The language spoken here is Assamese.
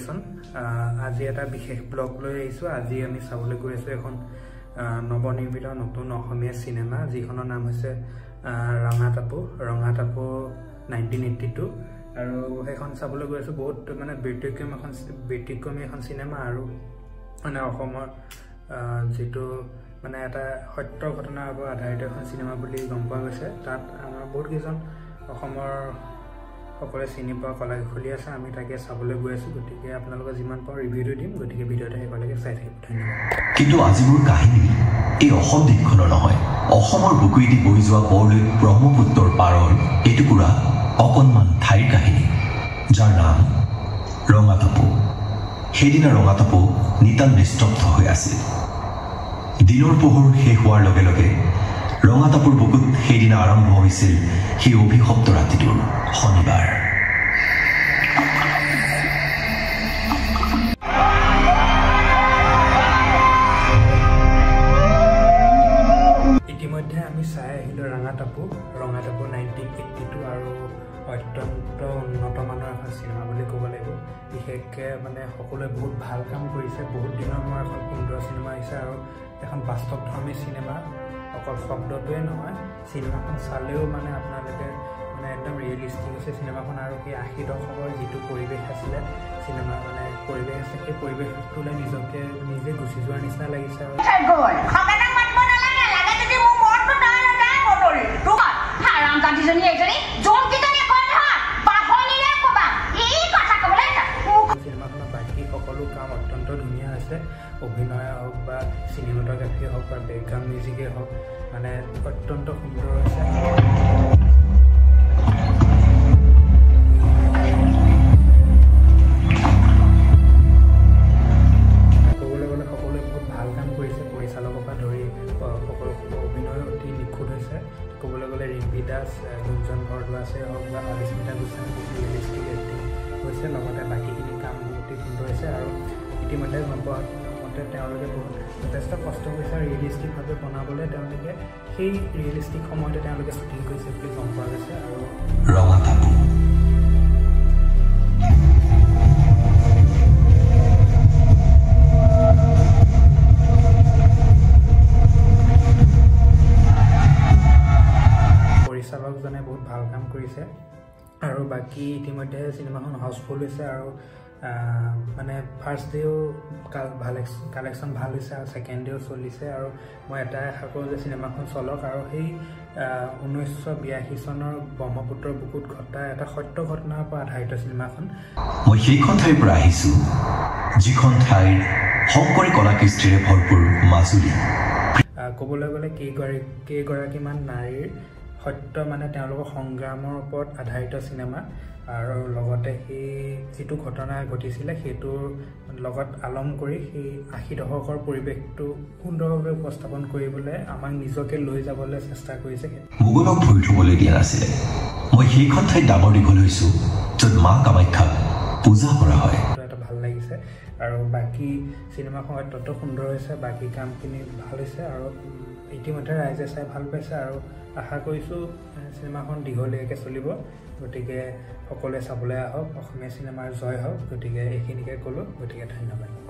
কালেকশ্যন আজি এটা বিশেষ ব্লগ লৈ আহিছোঁ। আজি আমি চাবলৈ গৈ আছোঁ এখন নৱনিৰ্মিত নতুন অসমীয়া চিনেমা, যিখনৰ নাম হৈছে ৰঙা টাপু 1982। আৰু সেইখন চাবলৈ গৈ আছোঁ। বহুত মানে ব্যতিক্ৰমী এখন চিনেমা আৰু মানে অসমৰ যিটো মানে এটা সত্য ঘটনাৰ ওপৰত আধাৰিত এখন চিনেমা বুলি গম পোৱা গৈছে। তাত আমাৰ বহুত কেইজন অসমৰ সকলোৱে চিনি পোৱা কলাকুশলী আছে। আমি তাকে চাবলৈ গৈ আছোঁ। গতিকে আপোনালোকে যিমান পাৰোঁ ৰিভিউটো দিম। গতিকে ভিডিঅ'টো শেষলৈকে চাই থাকিব। ধন্যবাদ। কিন্তু আজিবোৰ কাহিনী এই অসম দেশখনৰ নহয়, অসমৰ বুকুৱেদি বৈ যোৱা বৰলৈ ব্ৰহ্মপুত্ৰৰ পাৰৰ এটুকুৰা অকণমান ঠাইৰ কাহিনী, যাৰ নাম ৰঙা টাপু। সেইদিনা ৰঙা টাপু নিতান নিস্তব্ধ হৈ আছিল। দিনৰ পোহৰ শেষ হোৱাৰ লগে লগে ৰঙা টাপুৰ বুকুত সেইদিনা আৰম্ভ হৈছিল সেই অভিশপ্ত ৰাতিটোৰ শনিবাৰ। ইতিমধ্যে আমি চাই আহিলোঁ ৰঙা টাপু 1982 আৰু অত্যন্ত উন্নত মানৰ এখন চিনেমা বুলি ক'ব লাগিব। বিশেষকৈ মানে সকলোৱে বহুত ভাল কাম কৰিছে। বহুত দিনৰ মূৰত এখন সুন্দৰ চিনেমা আহিছে আৰু এখন বাস্তৱধৰ্মী চিনেমা। অকল শব্দটোৱে নহয়, চিনেমাখন চালেও মানে আপোনালোকে মানে একদম ৰিয়েলিষ্টিক হৈছে চিনেমাখন। আৰু সেই 80 দশকৰ যিটো পৰিৱেশ আছিলে চিনেমাৰ মানে পৰিৱেশ আছে, সেই পৰিৱেশটোলৈ নিজে গুচি যোৱাৰ নিচিনা লাগিছে। আৰু চিনেমাখনৰ বাকী সকলো কাম অত্যন্ত ধুনীয়া হৈছে। অভিনয়ে হওক বা চিনেমাটোগ্ৰাফিয়ে হওক বা বেকগ্ৰাউণ্ড মিউজিকেই হওক, মানে অত্যন্ত সুন্দৰ হৈছে। ক'বলৈ গ'লে সকলোৱে বহুত ভাল কাম কৰিছে। পৰিচালকৰ পৰা ধৰি সকলো অভিনয় অতি নিখুঁত হৈছে। ক'বলৈ গ'লে ৰিম্পী দাস, গুঞ্জন ভৰদ্বাজে হওক বা অলিস্মিতা গোস্বামী বহুত ৰিয়েলিষ্টিক এক্টিং হৈছে। লগতে বাকীখিনি কাম অতি সুন্দৰ হৈছে। আৰু ইতিমধ্যে গম পোৱা মতে তেওঁলোকে যথেষ্ট কষ্ট কৰিছে আৰু ৰিয়েলিষ্টিকভাৱে বনাবলৈ তেওঁলোকে সেই ৰিয়েলিষ্টিক সময়তে তেওঁলোকে শ্বুটিং কৰিছে বুলি গম পোৱা গৈছে। আৰু ৰঙা টাপু পৰিচালকজনে বহুত ভাল কাম কৰিছে। আৰু বাকী ইতিমধ্যে চিনেমাখন হাউচফুল হৈছে। আৰু মানে ফাৰ্ষ্ট ডেও কালেকশ্যন ভাল হৈছে আৰু ছেকেণ্ড ডেও চলিছে। আৰু মই এটাই আশা কৰোঁ যে চিনেমাখন চলক আৰু সেই 1982 চনৰ ব্ৰহ্মপুত্ৰৰ বুকুত ঘটা এটা সত্য ঘটনাৰ পৰা আধাৰিত চিনেমাখন। মই সেইখন ঠাইৰ পৰা আহিছোঁ, যিখন ঠাইৰ শংকৰী কলাকৃষ্টিৰে ভৰপূৰ মাজুলী। ক'বলৈ গ'লে কেইগৰাকীমান নাৰীৰ সত্য মানে তেওঁলোকৰ সংগ্ৰামৰ ওপৰত আধাৰিত চিনেমা। আৰু লগতে সেই যিটো ঘটনা ঘটিছিলে সেইটোৰ লগত আলম কৰি সেই 80 দশকৰ পৰিৱেশটো সুন্দৰভাৱে উপস্থাপন কৰিবলৈ আমাক নিজকে লৈ যাবলৈ চেষ্টা কৰিছে। মোগলক ভৰি থ'বলৈ দিয়া নাছিলে। মই সেইখন ঠাইত ডাঙৰ দীঘল হৈছোঁ, য'ত মা কামাখ্যাক পূজা কৰা হয়। এটা ভাল লাগিছে। আৰু বাকী চিনেমাখন অত্যন্ত সুন্দৰ হৈছে। বাকী কামখিনি ভাল হৈছে আৰু ইতিমধ্যে ৰাইজে চাই ভাল পাইছে। আৰু আশা কৰিছোঁ চিনেমাখন দীঘলীয়াকৈ চলিব। গতিকে সকলোৱে চাবলৈ আহক। অসমীয়া চিনেমাৰ জয় হওক। গতিকে এইখিনিকে ক'লোঁ। গতিকে ধন্যবাদ।